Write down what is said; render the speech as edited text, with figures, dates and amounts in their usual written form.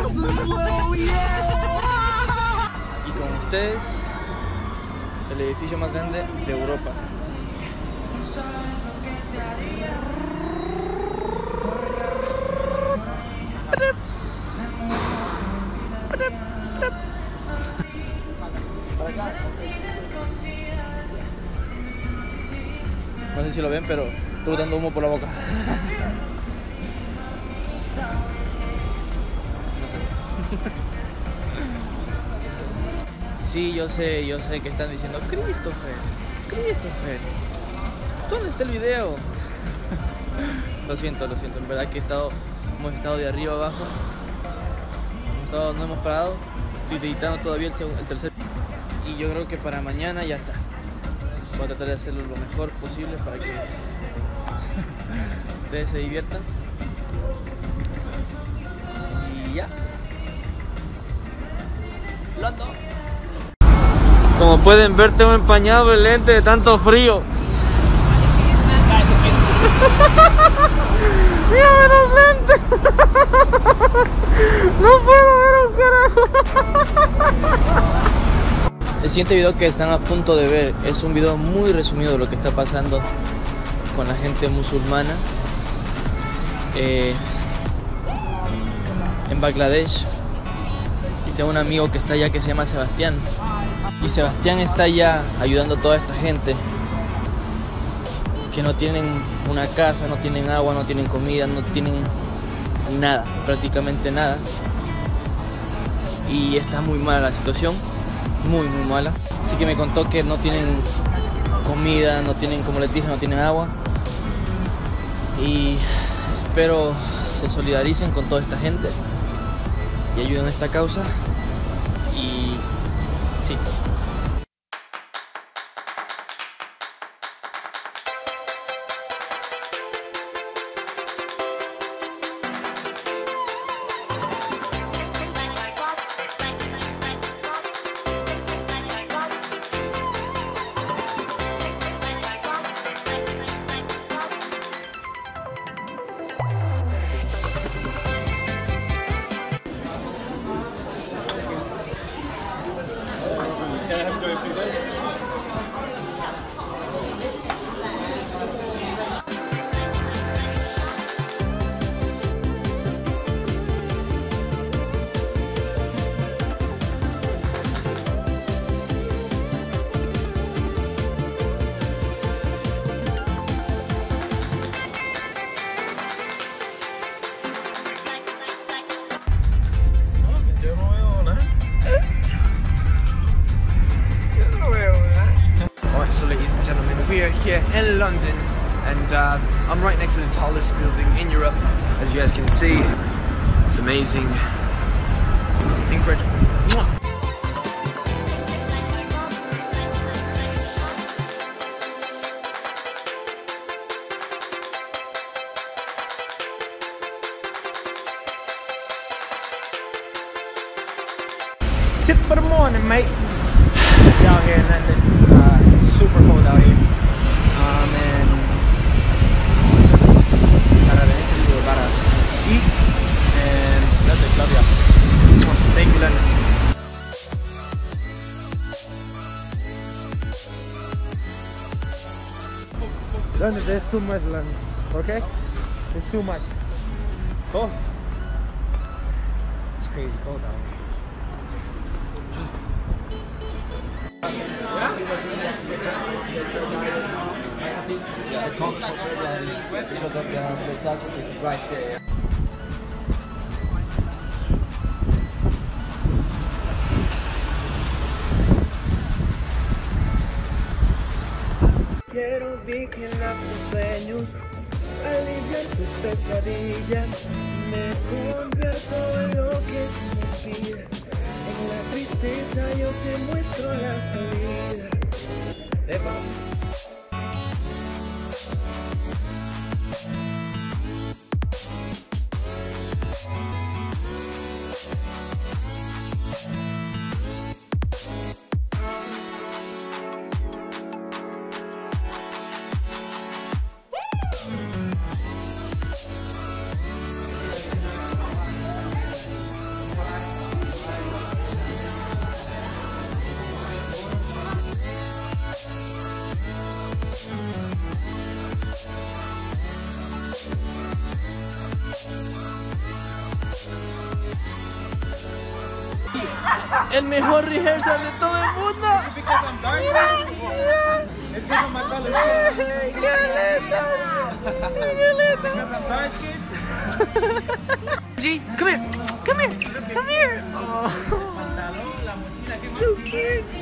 Y con ustedes, el edificio más grande de Europa. No sé si lo ven, pero estoy botando humo por la boca. Sí, yo sé que están diciendo Christopher, ¿dónde está el video? Lo siento, en verdad que hemos estado de arriba abajo, no hemos parado, estoy editando todavía el tercer, y yo creo que para mañana ya está. Voy a tratar de hacerlo lo mejor posible para que ustedes se diviertan. Y ya. London. Como pueden ver, tengo empañado el lente de tanto frío. ¡Mírame los lentes! ¡No puedo ver un carajo! El siguiente video que están a punto de ver es un video muy resumido de lo que está pasando con la gente musulmana en Bangladesh. Y tengo un amigo que está allá que se llama Sebastián. Y Sebastián está allá ayudando a toda esta gente que no tienen una casa, no tienen agua, no tienen comida, no tienen nada, prácticamente nada. Y está muy mala la situación, muy mala. Así que me contó que no tienen comida, no tienen, como les dije, no tienen agua. Y espero se solidaricen con toda esta gente y ayuden a esta causa. Y sí. So ladies and gentlemen, we are here in London and I'm right next to the tallest building in Europe. As you guys can see, it's amazing, incredible. Tip for the morning, mate. We out here in London. Super cold out here. And about to interview, we're about to eat, and that's it. Love y'all. Thank you, London. London, there's too much, London. Okay? There's too much. Cold. It's crazy cold out here. Quiero vigilar tus sueños, aliviar tus pesadillas, me convierto en lo que tú me pidas. En la tristeza yo te muestro la salida. El mejor rehearsal de todo el mundo. Es que son más talentosos. ¡Qué lindo! ¡Qué lindo! G, come here. Come here. Come here. Oh. So cute.